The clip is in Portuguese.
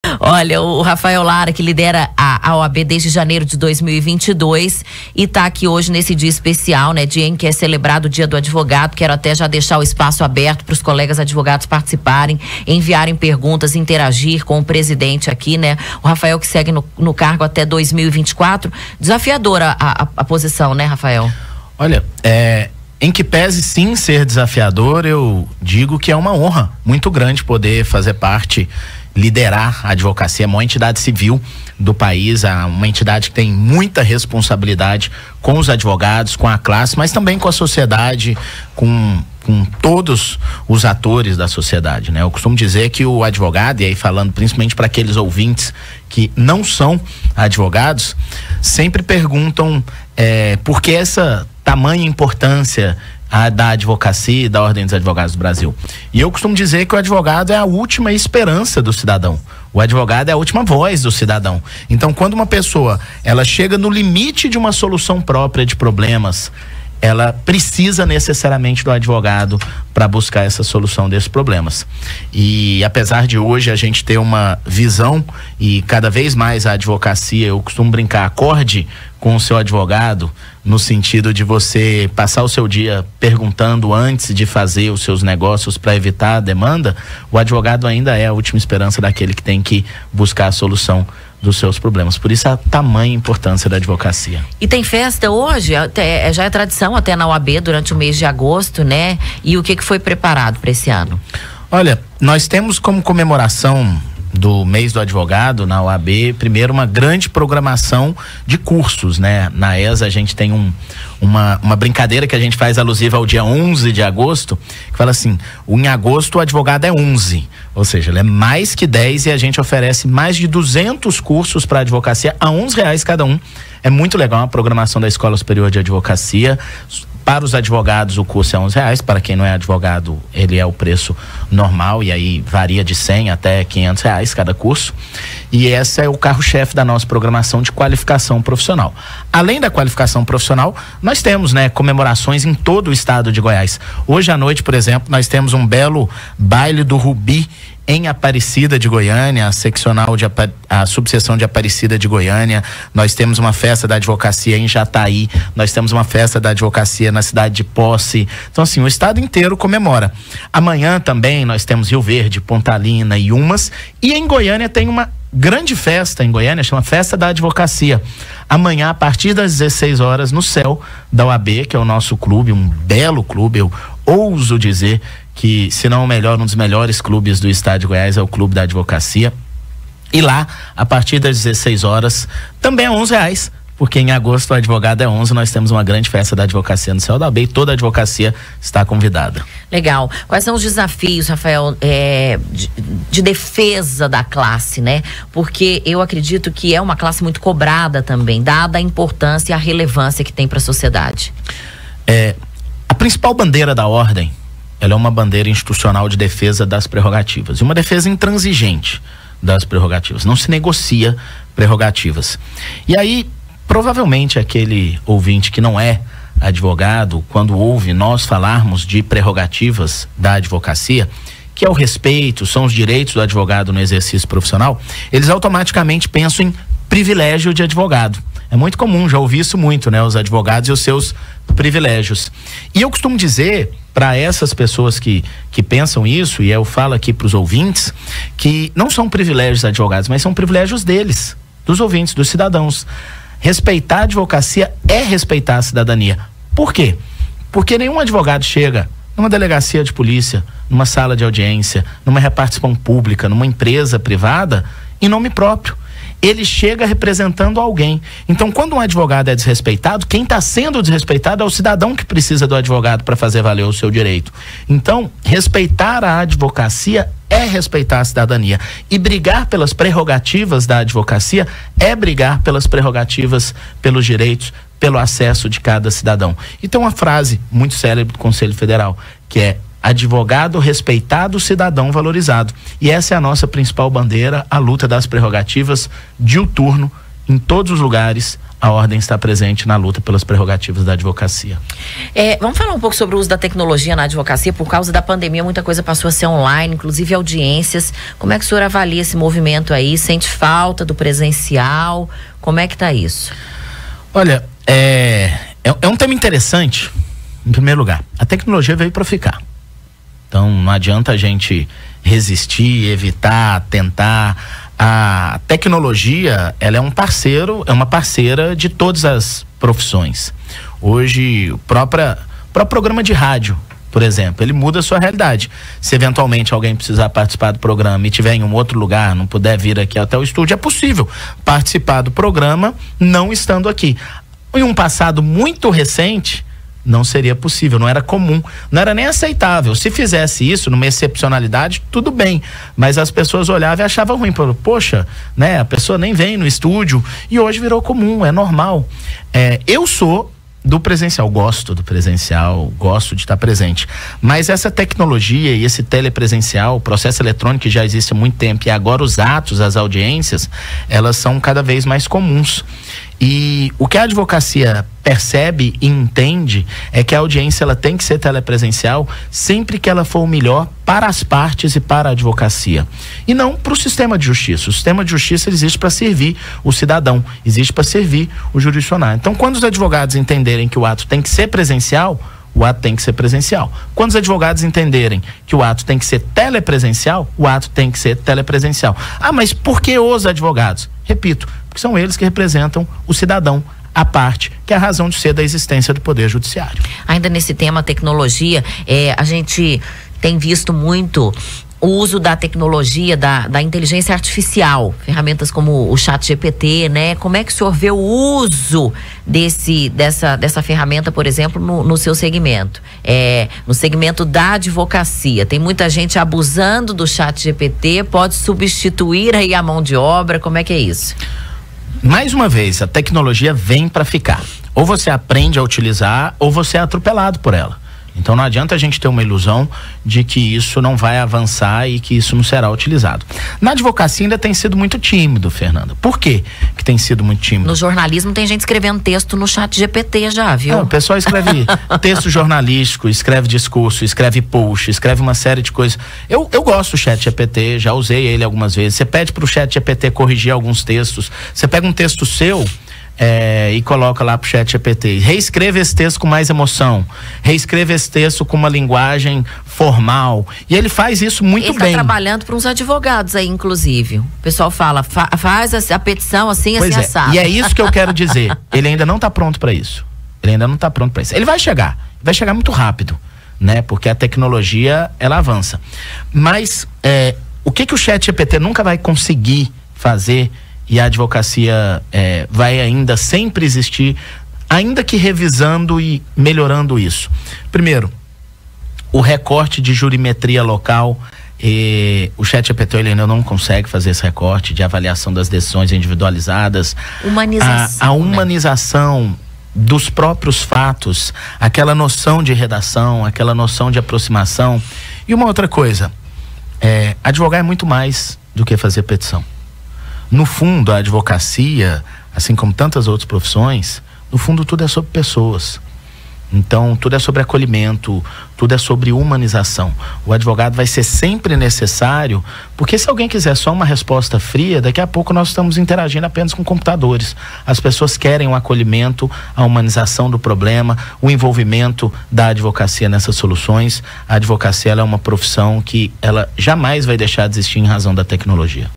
Olha, o Rafael Lara, que lidera a OAB desde janeiro de 2022 e está aqui hoje nesse dia especial, né? Dia em que é celebrado o Dia do Advogado. Quero até já deixar o espaço aberto para os colegas advogados participarem, enviarem perguntas, interagir com o presidente aqui, né? O Rafael que segue no cargo até 2024. Desafiadora a posição, né, Rafael? Olha, em que pese sim ser desafiador, eu digo que é uma honra muito grande poder fazer parte, liderar a advocacia, a maior entidade civil do país, uma entidade que tem muita responsabilidade com os advogados, com a classe, mas também com a sociedade, com todos os atores da sociedade, né? Eu costumo dizer que o advogado, e aí falando principalmente para aqueles ouvintes que não são advogados, sempre perguntam por que essa tamanha importância da advocacia e da Ordem dos Advogados do Brasil. E eu costumo dizer que o advogado é a última esperança do cidadão. O advogado é a última voz do cidadão. Então, quando uma pessoa ela chega no limite de uma solução própria de problemas, ela precisa necessariamente do advogado para buscar essa solução desses problemas. E apesar de hoje a gente ter uma visão e cada vez mais a advocacia, eu costumo brincar, acorde com o seu advogado, no sentido de você passar o seu dia perguntando antes de fazer os seus negócios para evitar a demanda, o advogado ainda é a última esperança daquele que tem que buscar a solução dos seus problemas. Por isso a tamanha importância da advocacia. E tem festa hoje? Já é tradição até na OAB durante o mês de agosto, né? E o que foi preparado para esse ano? Olha, nós temos como comemoração do mês do advogado na OAB, primeiro uma grande programação de cursos, né? Na ESA a gente tem uma brincadeira que a gente faz alusiva ao dia 11 de agosto, que fala assim, em agosto o advogado é 11, ou seja, ele é mais que 10 e a gente oferece mais de 200 cursos para advocacia a R$11 cada um. É muito legal a programação da Escola Superior de Advocacia. Para os advogados o curso é R$11, para quem não é advogado ele é o preço normal e aí varia de R$100 até R$500 cada curso. E esse é o carro-chefe da nossa programação de qualificação profissional. Além da qualificação profissional, nós temos, né, comemorações em todo o estado de Goiás. Hoje à noite, por exemplo, nós temos um belo baile do Rubi em Aparecida de Goiânia, a subseção de Aparecida de Goiânia. Nós temos uma festa da advocacia em Jataí, nós temos uma festa da advocacia na cidade de Posse. Então assim, o estado inteiro comemora. Amanhã também nós temos Rio Verde, Pontalina e Umas, e em Goiânia tem uma grande festa em Goiânia, chama Festa da Advocacia. Amanhã, a partir das 16 horas, no céu da OAB, que é o nosso clube, um belo clube, eu ouso dizer que, se não o melhor, um dos melhores clubes do estado de Goiás é o Clube da Advocacia. E lá, a partir das 16 horas, também é R$11, porque em agosto o advogado é 11, nós temos uma grande festa da advocacia no céu da OAB e toda a advocacia está convidada. Legal. Quais são os desafios, Rafael, de defesa da classe, né? Porque eu acredito que é uma classe muito cobrada também, dada a importância e a relevância que tem para a sociedade. A principal bandeira da ordem, ela é uma bandeira institucional de defesa das prerrogativas, e uma defesa intransigente das prerrogativas, não se negocia prerrogativas. E aí, provavelmente aquele ouvinte que não é advogado, quando ouve nós falarmos de prerrogativas da advocacia, que é o respeito, são os direitos do advogado no exercício profissional, eles automaticamente pensam em privilégio de advogado. É muito comum, já ouvi isso muito, né? Os advogados e os seus privilégios. E eu costumo dizer para essas pessoas que pensam isso, e eu falo aqui para os ouvintes, que não são privilégios advogados, mas são privilégios deles, dos ouvintes, dos cidadãos. Respeitar a advocacia é respeitar a cidadania. Por quê? Porque nenhum advogado chega numa delegacia de polícia, numa sala de audiência, numa repartição pública, numa empresa privada, em nome próprio. Ele chega representando alguém. Então, quando um advogado é desrespeitado, quem está sendo desrespeitado é o cidadão que precisa do advogado para fazer valer o seu direito. Então, respeitar a advocacia é respeitar a cidadania. E brigar pelas prerrogativas da advocacia é brigar pelas prerrogativas, pelos direitos, pelo acesso de cada cidadão. E tem uma frase muito célebre do Conselho Federal, que é: advogado respeitado, cidadão valorizado. E essa é a nossa principal bandeira, a luta das prerrogativas, diuturno em todos os lugares, a ordem está presente na luta pelas prerrogativas da advocacia. Vamos falar um pouco sobre o uso da tecnologia na advocacia. Por causa da pandemia, muita coisa passou a ser online, inclusive audiências. Como é que o senhor avalia esse movimento aí? Sente falta do presencial? Como é que está isso? Olha, é um tema interessante. Em primeiro lugar, a tecnologia veio para ficar. Então não adianta a gente resistir, evitar, tentar. A tecnologia, ela é uma parceira de todas as profissões. Hoje, o próprio programa de rádio, por exemplo, ele muda a sua realidade. Se eventualmente alguém precisar participar do programa e estiver em um outro lugar, não puder vir aqui até o estúdio, é possível participar do programa não estando aqui. Em um passado muito recente, não seria possível, não era comum, não era nem aceitável. Se fizesse isso numa excepcionalidade, tudo bem, mas as pessoas olhavam e achavam ruim, poxa, né, a pessoa nem vem no estúdio, e hoje virou comum, é normal. Eu sou do presencial, gosto do presencial, gosto de estar presente, mas essa tecnologia e esse telepresencial, o processo eletrônico que já existe há muito tempo, e agora os atos, as audiências, elas são cada vez mais comuns. E o que a advocacia percebe e entende é que a audiência ela tem que ser telepresencial sempre que ela for o melhor para as partes e para a advocacia, e não para o sistema de justiça. O sistema de justiça existe para servir o cidadão, existe para servir o jurisdicionário. Então, quando os advogados entenderem que o ato tem que ser presencial, o ato tem que ser presencial. Quando os advogados entenderem que o ato tem que ser telepresencial, o ato tem que ser telepresencial. Ah, mas por que os advogados? Repito, porque são eles que representam o cidadão, a parte, que é a razão de ser da existência do Poder Judiciário. Ainda nesse tema tecnologia, a gente tem visto muito o uso da tecnologia, da inteligência artificial, ferramentas como o ChatGPT, né? Como é que o senhor vê o uso dessa ferramenta, por exemplo, no seu segmento? No segmento da advocacia, tem muita gente abusando do ChatGPT, pode substituir aí a mão de obra, como é que é isso? Mais uma vez, a tecnologia vem para ficar. Ou você aprende a utilizar, ou você é atropelado por ela. Então não adianta a gente ter uma ilusão de que isso não vai avançar e que isso não será utilizado. Na advocacia ainda tem sido muito tímido, Fernanda. Por quê que tem sido muito tímido? No jornalismo tem gente escrevendo texto no ChatGPT já, viu? Não, o pessoal escreve texto jornalístico, escreve discurso, escreve post, escreve uma série de coisas. Eu gosto do ChatGPT, já usei ele algumas vezes. Você pede para o ChatGPT corrigir alguns textos. Você pega um texto seu e coloca lá pro ChatGPT, reescreva esse texto com mais emoção, reescreva esse texto com uma linguagem formal, e ele faz isso muito bem. Ele está trabalhando para uns advogados aí, inclusive. O pessoal fala, faz a petição assim, assado. E é isso que eu quero dizer, ele ainda não está pronto para isso. Ele vai chegar muito rápido, né? Porque a tecnologia, ela avança. Mas o que o ChatGPT nunca vai conseguir fazer, e a advocacia vai ainda sempre existir, ainda que revisando e melhorando isso. Primeiro, o recorte de jurimetria local, o ChatGPT ele ainda não consegue fazer esse recorte de avaliação das decisões individualizadas. Humanização, a humanização dos próprios fatos, aquela noção de redação, aquela noção de aproximação. E uma outra coisa, advogar é muito mais do que fazer petição. No fundo, a advocacia, assim como tantas outras profissões, no fundo tudo é sobre pessoas. Então, tudo é sobre acolhimento, tudo é sobre humanização. O advogado vai ser sempre necessário, porque se alguém quiser só uma resposta fria, daqui a pouco nós estamos interagindo apenas com computadores. As pessoas querem o acolhimento, a humanização do problema, o envolvimento da advocacia nessas soluções. A advocacia ela é uma profissão que ela jamais vai deixar de existir em razão da tecnologia.